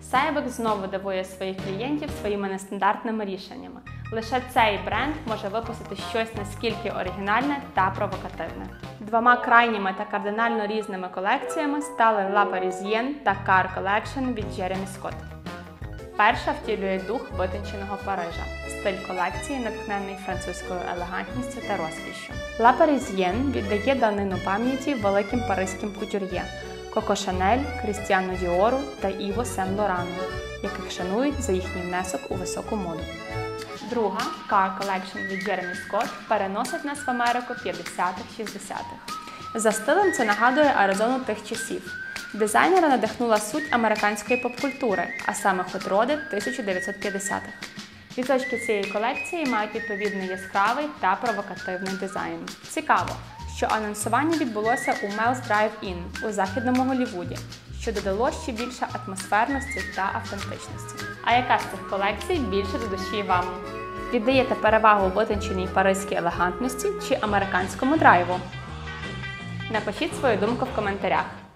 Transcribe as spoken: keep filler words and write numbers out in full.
Cybex знову дивує своїх клієнтів своїми нестандартними рішеннями. Лише цей бренд може випустити щось наскільки оригінальне та провокативне. Двома крайніми та кардинально різними колекціями стали La Parisienne та Car Collection від Джеремі Скотт. Перша втілює дух витонченого Парижа. Стиль колекції натхнений французькою елегантністю та розкішшю. La Parisienne віддає данину пам'яті великим паризьким кутюр'є Коко Шанель, Крістіану Діору та Іво Сен Лорану, яких шанують за їхній внесок у високу моду. Друга, Car Collection від Джеремі Скотт, переносить нас в Америку п'ятдесятих-шістдесятих. За стилем це нагадує Аризону тих часів. Дизайнера надихнула суть американської поп-культури, а саме хот-роди тисяча дев'ятсот п'ятдесятих. Візочки цієї колекції мають відповідний яскравий та провокативний дизайн. Цікаво, що анонсування відбулося у Mel's Drive-In у західному Голлівуді, що додало ще більше атмосферності та автентичності. А яка з цих колекцій більше до душі вам? Віддаєте перевагу витонченій паризькій елегантності чи американському драйву? Напишіть свою думку в коментарях.